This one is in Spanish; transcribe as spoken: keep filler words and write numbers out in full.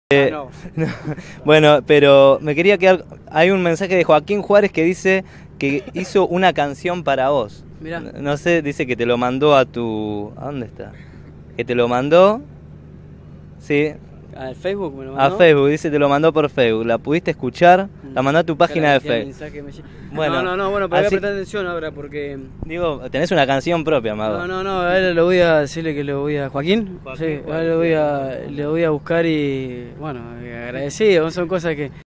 Eh, no. no, bueno, pero me quería quedar. Hay un mensaje de Joaquín Juárez que dice que hizo una canción para vos. Mirá. No, no sé, dice que te lo mandó a tu. ¿A dónde está? Que te lo mandó. Sí, ¿Al Facebook me lo a mandó? Facebook, dice te lo mandó por Facebook. ¿La pudiste escuchar? La mandó a tu página de Facebook. Bueno, no, no, no, bueno, pero voy a así- prestar atención ahora porque... Digo, tenés una canción propia, Mago. No, no, no, a él le voy a decirle que lo voy a... ¿Joaquín? Joaquín Sí, a Juárez, él le voy sí. a, le voy a buscar y... Bueno, agradecido, son cosas que...